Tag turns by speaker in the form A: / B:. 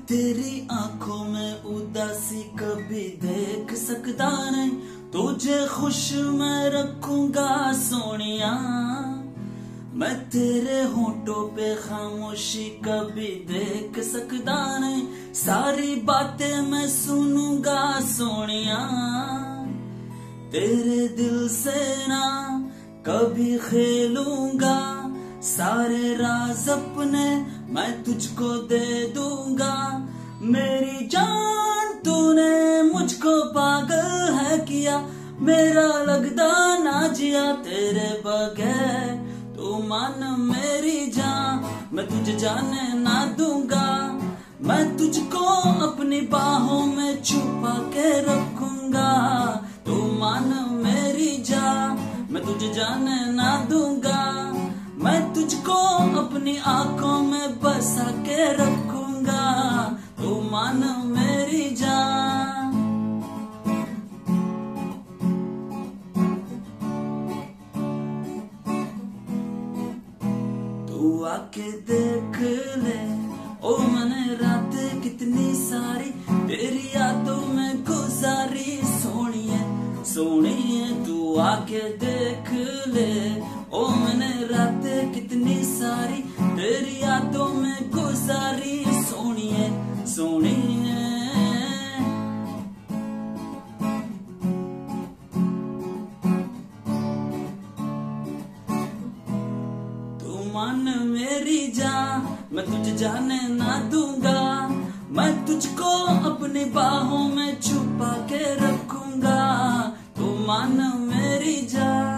A: तेरी आंखों में उदासी कभी देख सकता नहीं, तुझे खुश मैं रखूंगा सोनिया। मैं तेरे होठों पे खामोशी कभी देख सकता नहीं, सारी बातें मैं सुनूंगा सोनिया। तेरे दिल से ना कभी खेलूंगा, सारे राज अपने मैं तुझको दे दूंगा। मेरी जान तूने मुझको पागल है किया, मेरा लगदा ना जिया तेरे बगैर। तू मान मेरी जान, मैं तुझे जाने ना दूंगा। मैं तुझको अपनी बाहों में छुपा के रखूंगा। तू मान मेरी जान, मैं तुझे जाने ना दूंगा। मैं तुझको अपनी आंखों में बसा के रखूंगा। तू मान मेरी जान। तू आके देख ले ओ मैंने रात कितनी सारी तेरी यादों में गुजारी सोनिए सोनिए। तू आके देख ले ओ मैंने रात कितनी सारी तेरी यादों में गुजारी सोनिए सोनिए। तू मान मेरी जान, मैं तुझे जाने ना दूंगा। मैं तुझको अपनी बाहों में छुपा के रखूंगा। तू मान मेरी जान।